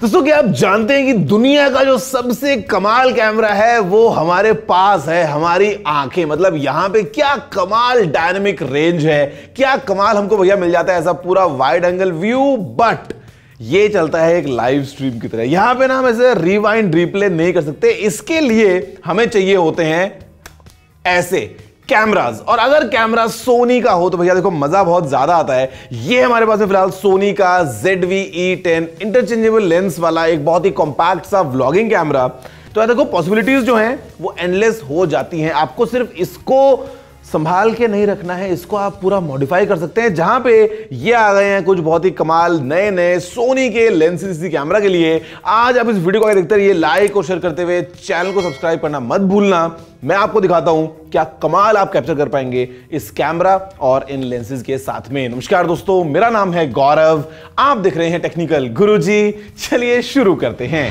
दोस्तों क्या आप जानते हैं कि दुनिया का जो सबसे कमाल कैमरा है वो हमारे पास है, हमारी आंखें। मतलब यहां पे क्या कमाल डायनेमिक रेंज है, क्या कमाल हमको भैया मिल जाता है ऐसा पूरा वाइड एंगल व्यू। बट ये चलता है एक लाइव स्ट्रीम की तरह। यहां पे ना हम ऐसे रिवाइंड रिप्ले नहीं कर सकते, इसके लिए हमें चाहिए होते हैं ऐसे कैमरास। और अगर कैमरा सोनी का हो तो भैया देखो मजा बहुत ज्यादा आता है। ये हमारे पास में फिलहाल सोनी का ZV-E10 इंटरचेंजेबल लेंस वाला एक बहुत ही कॉम्पैक्ट सा व्लॉगिंग कैमरा। तो देखो पॉसिबिलिटीज जो हैं वो एंडलेस हो जाती हैं। आपको सिर्फ इसको संभाल के नहीं रखना है, इसको आप पूरा मॉडिफाई कर सकते हैं। जहां पे ये आ गए हैं कुछ बहुत ही कमाल नए नए सोनी के लेंसेज इसी कैमरा के लिए। आज आप इस वीडियो को आगे देखते रहिए, लाइक और शेयर करते हुए चैनल को सब्सक्राइब करना मत भूलना। मैं आपको दिखाता हूं क्या कमाल आप कैप्चर कर पाएंगे इस कैमरा और इन लेंसेज के साथ में। नमस्कार दोस्तों, मेरा नाम है गौरव, आप देख रहे हैं टेक्निकल गुरुजी। चलिए शुरू करते हैं।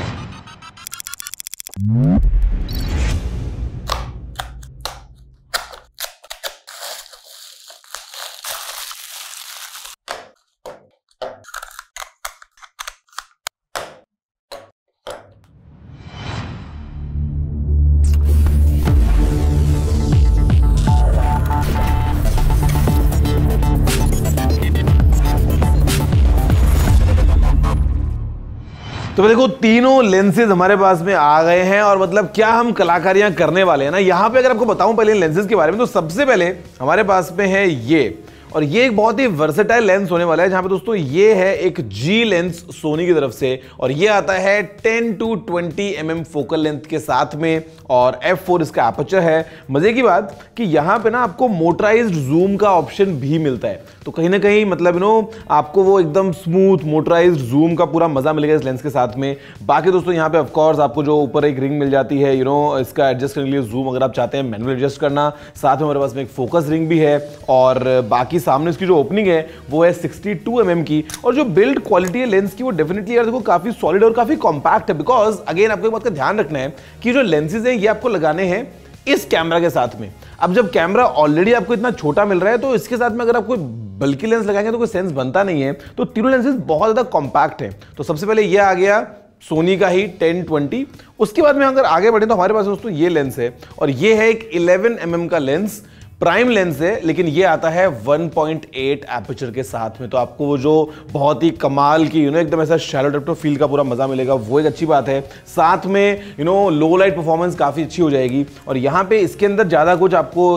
तो देखो तीनों लेंसेज हमारे पास में आ गए हैं और मतलब क्या हम कलाकारियां करने वाले हैं ना। यहां पे अगर आपको बताऊं पहले लेंसेज के बारे में, तो सबसे पहले हमारे पास में है ये, और ये एक बहुत ही वर्सेटाइल लेंस होने वाला है। जहां पे दोस्तों ये है एक G लेंस सोनी की तरफ से, और ये आता है 10 to 20 mm फोकल लेंथ के साथ में, और f4 इसका एपर्चर है। मजे की बात कि यहां पे ना आपको मोटराइज्ड जूम का ऑप्शन भी मिलता है, तो कहीं ना कहीं मतलब आपको वो एकदम स्मूथ मोटराइज्ड जूम का पूरा मजा मिलेगा इस लेंस के साथ में। बाकी दोस्तों यहाँ पे ऑफ कोर्स आपको जो ऊपर एक रिंग मिल जाती है इसका एडजस्ट करने के लिए, जूम अगर आप चाहते हैं मैनुअल एडजस्ट करना। साथ में हमारे पास में एक फोकस रिंग भी है, और बाकी सामने इसकी जो ओपनिंग है वो है 62 mm की। और जो बिल्ड क्वालिटी है लेंस की वो डेफिनेटली यार देखो काफी सॉलिड और काफी कॉम्पैक्ट है। बिकॉज अगेन आपको एक बात का ध्यान रखना है कि जो लेंसेज हैं ये आपको लगाने हैं इस कैमरा के साथ में। अब जब कैमरा ऑलरेडी आपको इतना छोटा मिल रहा है तो इसके साथ में अगर आप कोई बल्कि लेंस लगाएंगे तो कोई सेंस बनता नहीं है। तो तीनों लेंसेज बहुत ज्यादा कॉम्पैक्ट है। तो सबसे पहले ये आ गया सोनी का ही 10-20। उसके बाद में अगर आगे बढ़े तो हमारे पास दोस्तों ये लेंस है, और ये है एक 11 mm का लेंस, प्राइम लेंस है, लेकिन ये आता है 1.8 एपर्चर के साथ में। तो आपको वो जो बहुत ही कमाल की एकदम ऐसा शैलो डेप्थ ऑफ फील्ड का पूरा मजा मिलेगा, वो एक अच्छी बात है। साथ में लो लाइट परफॉर्मेंस काफी अच्छी हो जाएगी। और यहाँ पे इसके अंदर ज्यादा कुछ आपको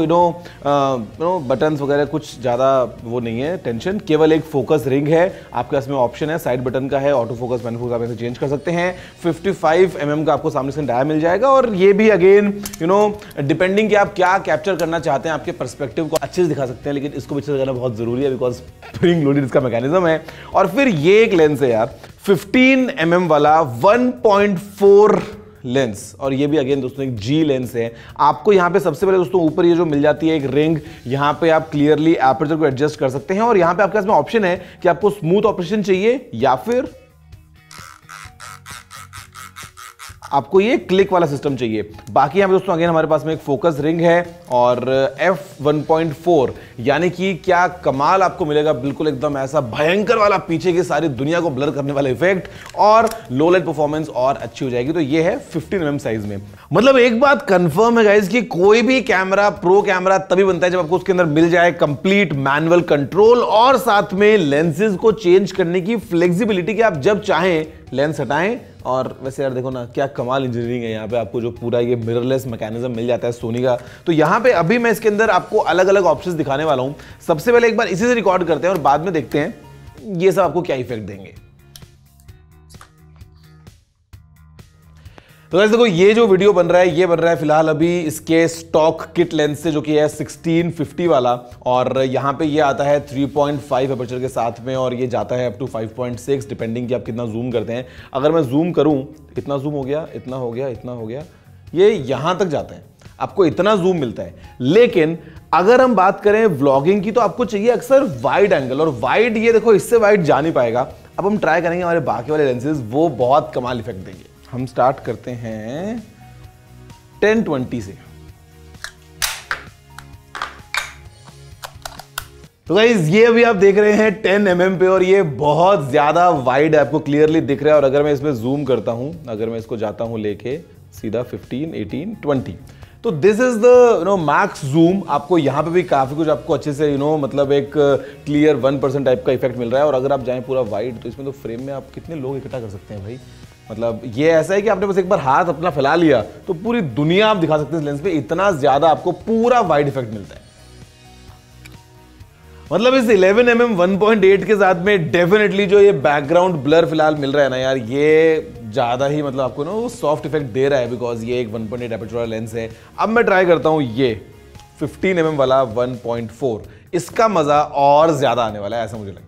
बटन्स वगैरह कुछ ज्यादा वो नहीं है टेंशन, केवल एक फोकस रिंग है आपके पास में, ऑप्शन है साइड बटन का है, ऑटो फोकस मैन फोकस आप ऐसे चेंज कर सकते हैं। 55 mm का आपको सामने से डाया मिल जाएगा, और ये भी अगेन डिपेंडिंग कि आप क्या कैप्चर करना चाहते हैं, आपके पर्सपेक्टिव को अच्छे से दिखा सकते हैं, लेकिन इसको भी अच्छे से करना बहुत जरूरी है बिकॉज स्प्रिंग लोडेड इसका मैकेनिज्म है। और फिर ये एक लेंस है यार 15 mm वाला 1.4 लेंस, और ये भी अगेन दोस्तों एक G लेंस है। आपको यहाँ पे सबसे पहले दोस्तों ऊपर ये जो मिल जाती है एक रिंग, यहाँ पे आप क्लियरली एपर्चर को एडजस्ट कर सकते हैं, और यहाँ पे आपके पास में ऑप्शन है कि आपको स्मूथ ऑपरेशन चाहिए या फिर आपको ये क्लिक वाला सिस्टम चाहिए। बाकी यहाँ पे दोस्तों अगेन हमारे पास में एक फोकस रिंग है और f1.4, यानी कि क्या कमाल आपको मिलेगा, बिल्कुल एकदम ऐसा भयंकर वाला पीछे की सारी दुनिया को ब्लर करने वाला इफेक्ट, और लो लाइट परफॉर्मेंस और अच्छी हो जाएगी। तो ये है 15 mm साइज में। मतलब एक बात कंफर्म है गाइस कि कोई भी कैमरा प्रो कैमरा तभी बनता है जब आपको उसके अंदर मिल जाए कंप्लीट मैनुअल कंट्रोल, और साथ में लेंसेज को चेंज करने की फ्लेक्सिबिलिटी कि आप जब चाहें लेंस हटाएं। और वैसे यार देखो ना क्या कमाल इंजीनियरिंग है यहाँ पे, आपको जो पूरा ये मिररलेस मैकेनिज्म मिल जाता है सोनी का। तो यहाँ पे अभी मैं इसके अंदर आपको अलग अलग ऑप्शंस दिखाने वाला हूँ। सबसे पहले एक बार इसी से रिकॉर्ड करते हैं और बाद में देखते हैं ये सब आपको क्या इफेक्ट देंगे। तो गाइस देखो ये जो वीडियो बन रहा है ये बन रहा है फिलहाल अभी इसके स्टॉक किट लेंस से, जो कि है 1650 वाला, और यहाँ पे ये आता है 3.5 एपर्चर के साथ में, और ये जाता है अप टू 5.6 डिपेंडिंग कि आप कितना जूम करते हैं। अगर मैं जूम करूं, इतना जूम हो गया, इतना हो गया, इतना हो गया, ये यहां तक जाता है, आपको इतना जूम मिलता है। लेकिन अगर हम बात करें व्लॉगिंग की तो आपको चाहिए अक्सर वाइड एंगल, और वाइड ये देखो इससे वाइड जा नहीं पाएगा। अब हम ट्राई करेंगे हमारे बाकी वाले लेंसेज, वो बहुत कमाल इफेक्ट देंगे। हम स्टार्ट करते हैं 10-20 से। तो गाइस ये अभी आप देख रहे हैं 10 mm पे और ये बहुत ज्यादा वाइड आपको क्लियरली दिख रहा है। और अगर मैं इसमें जूम करता हूं, अगर मैं इसको जाता हूं लेके सीधा 15, 18, 20, तो this is the max zoom. आपको यहाँ पे भी काफी कुछ आपको अच्छे से मतलब एक क्लियर 1% टाइप का इफेक्ट मिल रहा है। और अगर आप जाएं पूरा वाइड तो इसमें तो फ्रेम में आप कितने लोग इकट्ठा कर सकते हैं भाई। मतलब ये ऐसा है कि आपने बस एक बार हाथ अपना फैला लिया तो पूरी दुनिया आप दिखा सकते हैं इस लेंस पे, इतना ज्यादा आपको पूरा वाइड इफेक्ट मिलता है। मतलब इस 11 mm 1.8 के साथ में डेफिनेटली जो ये बैकग्राउंड ब्लर फिलहाल मिल रहा है ना यार, ये ज्यादा ही मतलब आपको ना वो सॉफ्ट इफेक्ट दे रहा है, बिकॉज ये एक 1.8 एपर्चर वाला लेंस है। अब मैं ट्राई करता हूं ये 15 mm वाला 1.4, इसका मजा और ज्यादा आने वाला है ऐसा मुझे लगता है।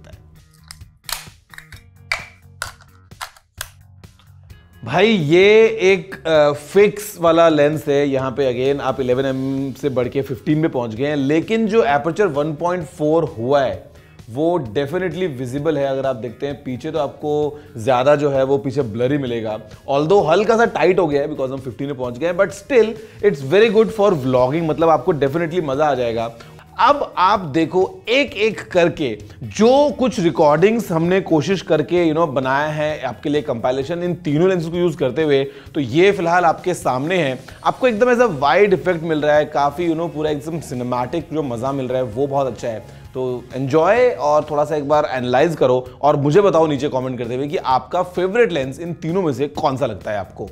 भाई ये एक फिक्स वाला लेंस है। यहाँ पे अगेन आप 11 mm से बढ़ के 15 में पहुंच गए हैं, लेकिन जो एपर्चर 1.4 हुआ है वो डेफिनेटली विजिबल है। अगर आप देखते हैं पीछे तो आपको ज्यादा जो है वो पीछे ब्लरी मिलेगा, ऑल्दो हल्का सा टाइट हो गया है बिकॉज हम 15 में पहुंच गए हैं, but still it's very good for vlogging. मतलब आपको डेफिनेटली मजा आ जाएगा। अब आप देखो एक एक करके जो कुछ रिकॉर्डिंग्स हमने कोशिश करके बनाया है आपके लिए कंपाइलेशन इन तीनों लेंसेज को यूज करते हुए, तो ये फिलहाल आपके सामने है। आपको एकदम ऐसा वाइड इफेक्ट मिल रहा है, काफी पूरा एकदम सिनेमैटिक जो मजा मिल रहा है वो बहुत अच्छा है। तो एंजॉय और थोड़ा सा एक बार एनालाइज करो और मुझे बताओ नीचे कमेंट करते हुए कि आपका फेवरेट लेंस इन तीनों में से कौन सा लगता है आपको।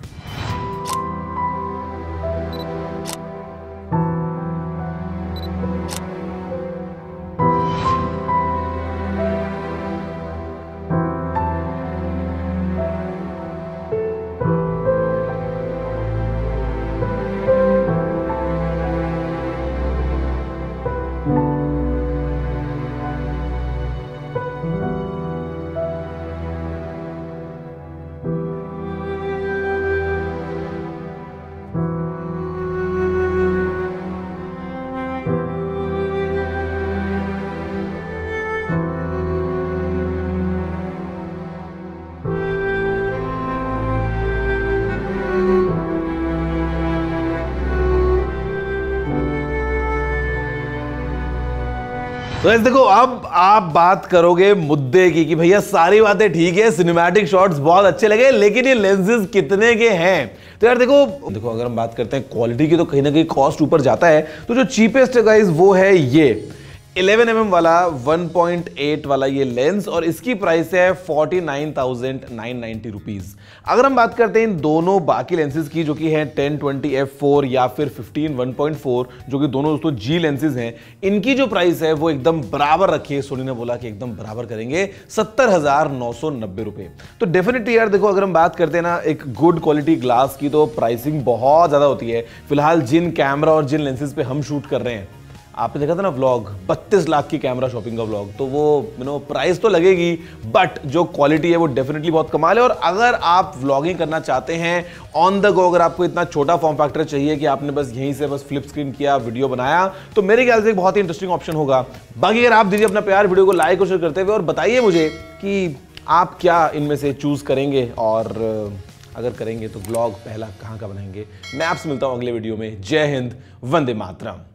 तो ऐसे देखो, अब आप बात करोगे मुद्दे की कि भैया सारी बातें ठीक है, सिनेमैटिक शॉट्स बहुत अच्छे लगे, लेकिन ये लेंसेज कितने के हैं। तो यार देखो अगर हम बात करते हैं क्वालिटी की तो कहीं ना कहीं कॉस्ट ऊपर जाता है। तो जो चीपेस्ट है गाइस वो है ये 11 mm वाला 1.8 वाला ये लेंस, और इसकी प्राइस है 49,990 रुपीज। अगर हम बात करते हैं इन दोनों बाकी लेंसेज की जो कि है 10-20 f4 या फिर 15 1.4 जो कि दोनों दोस्तों जी लेंसेज हैं, इनकी जो प्राइस है वो एकदम बराबर रखी है। सोनी ने बोला कि एकदम बराबर करेंगे, 70,990 रुपए। तो डेफिनेटली यार देखो, अगर हम बात करते हैं ना एक गुड क्वालिटी ग्लास की, तो प्राइसिंग बहुत ज्यादा होती है। फिलहाल जिन कैमरा और जिन लेंसेज पे हम शूट कर रहे हैं, आपने देखा था ना व्लॉग 32 लाख की कैमरा शॉपिंग का व्लॉग, तो वो प्राइस तो लगेगी, बट जो क्वालिटी है वो डेफिनेटली बहुत कमाल है। और अगर आप व्लॉगिंग करना चाहते हैं ऑन द गो, अगर आपको इतना छोटा फॉर्म फैक्टर चाहिए कि आपने बस यहीं से बस फ्लिप स्क्रीन किया वीडियो बनाया, तो मेरे ख्याल से एक बहुत ही इंटरेस्टिंग ऑप्शन होगा। बाकी अगर आप दीजिए अपना प्यार वीडियो को लाइक और शेयर करते हुए, और बताइए मुझे कि आप क्या इनमें से चूज करेंगे, और अगर करेंगे तो व्लॉग पहला कहाँ का बनाएंगे। मैं आपसे मिलता हूं अगले वीडियो में। जय हिंद, वंदे मातरम।